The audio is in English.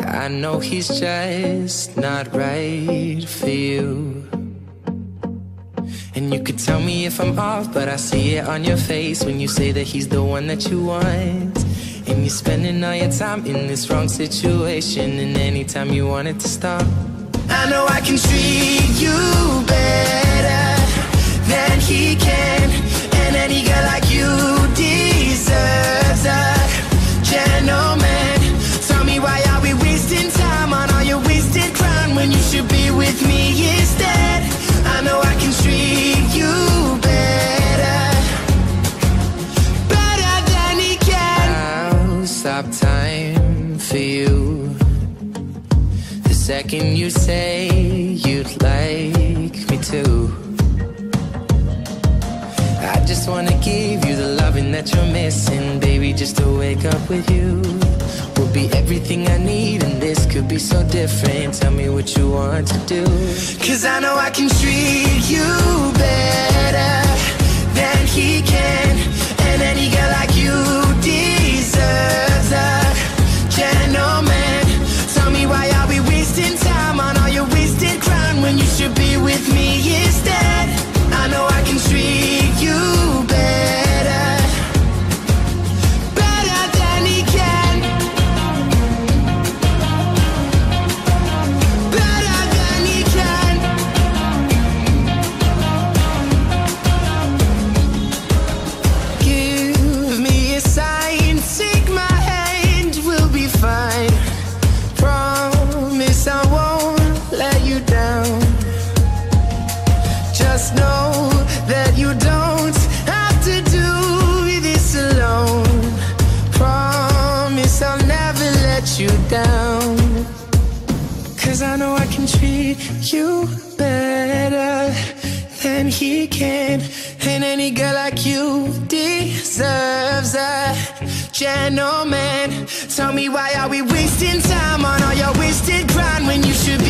I know he's just not right for you. And you could tell me if I'm off, but I see it on your face when you say that he's the one that you want. And you're spending all your time in this wrong situation, and anytime you want it to stop. I know I can treat you better than he can, and any girl like you deserves a gentleman. Tell me, why are we wasting time on all your wasted crown when you should be with me instead? I know I can treat you better, better than he can. I'll stop time for you the second you say you'd like me to. I just wanna give you the loving that you're missing, baby. Just to wake up with you will be everything I need, and this could be so different. Tell me what you want to do, 'cause I know I can treat you better than he can, and any girl like you deserves a gentleman. Tell me, why are we wasting time on all your wasted crown when you should be with me instead? I know I can treat you better, better than he can, better than he can. Give me a sign, take my hand, we'll be fine. Promise I won't let you down. Just know that you don't have to do this alone. Promise I'll never let you down, 'cause I know I can treat you better than he can, and any girl like you deserves a gentleman. Tell me, why are we wasting time on all your wasted grind when you should